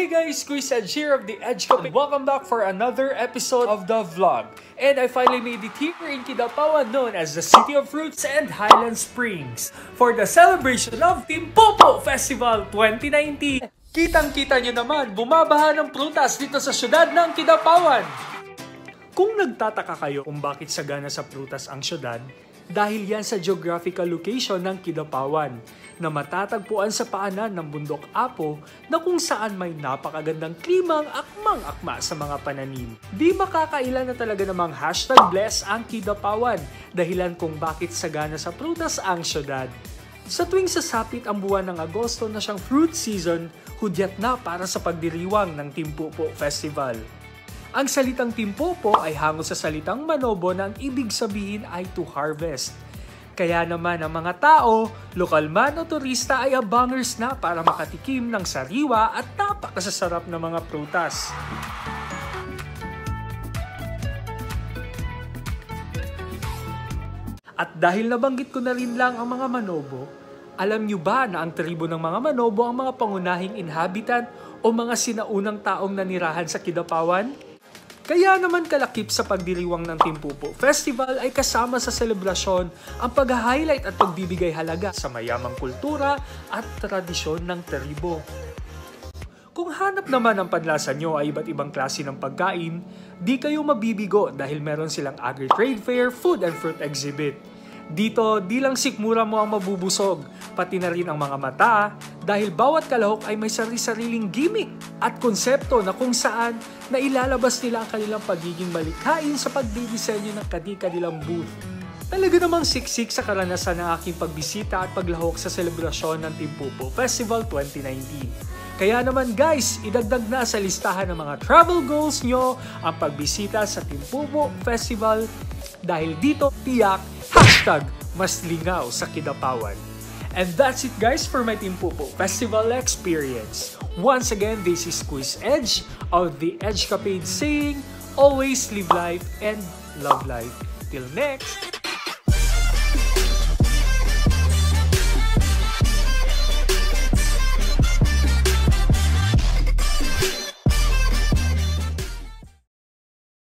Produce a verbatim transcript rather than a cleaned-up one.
guys, Quiz Edge here of the Edge Cafe. Welcome back for another episode of the vlog. And I finally made it here in Kidapawan, known as the City of Fruits and Highland Springs, for the celebration of Timpupo Festival twenty nineteen. Kitang-kita nyo naman, bumabaha ng prutas dito sa syudad ng Kidapawan. Kung nagtataka kayo kung bakit sagana sa prutas ang syudad, dahil yan sa geographical location ng Kidapawan na matatagpuan sa paanan ng bundok Apo na kung saan may napakagandang klimang akmang-akma sa mga pananim. Di makakailan na talaga namang hashtag bless ang Kidapawan, dahilan kung bakit sagana sa prutas ang syudad. Sa tuwing sasapit ang buwan ng Agosto na siyang fruit season, hudyat na para sa pagdiriwang ng Timpupo Festival. Ang salitang Timpupo ay hango sa salitang Manobo na ang ibig sabihin ay to harvest. Kaya naman ang mga tao, lokal man o turista ay abangers na para makatikim ng sariwa at napakasasarap na mga prutas. At dahil nabanggit ko na rin lang ang mga Manobo, alam nyo ba na ang tribo ng mga Manobo ang mga pangunahing inhabitant o mga sinaunang taong nanirahan sa Kidapawan? Kaya naman kalakip sa pagdiriwang ng Timpupo Festival ay kasama sa selebrasyon ang pag-highlight at pagbibigay halaga sa mayamang kultura at tradisyon ng tribo. Kung hanap naman ang panlasa nyo ay iba't ibang klase ng pagkain, di kayo mabibigo dahil meron silang agri-trade fair, food and fruit exhibit. Dito, di lang sikmura mo ang mabubusog, pati na rin ang mga mata dahil bawat kalahok ay may sarili-sariling gimmick at konsepto na kung saan na ilalabas nila ang kanilang pagiging malikhain sa pagdidisenyo ng kani-kanilang booth. Talaga namang siksik sa karanasan ng aking pagbisita at paglahok sa selebrasyon ng Timpupo Festival twenty nineteen. Kaya naman guys, idagdag na sa listahan ng mga travel goals nyo ang pagbisita sa Timpupo Festival dahil dito tiyak hashtag mas lingaw sa Kidapawan. And that's it guys for my Timpupo Festival experience. Once again, this is Quiz Edge of the Edge Cafe saying, always live life and love life. Till next!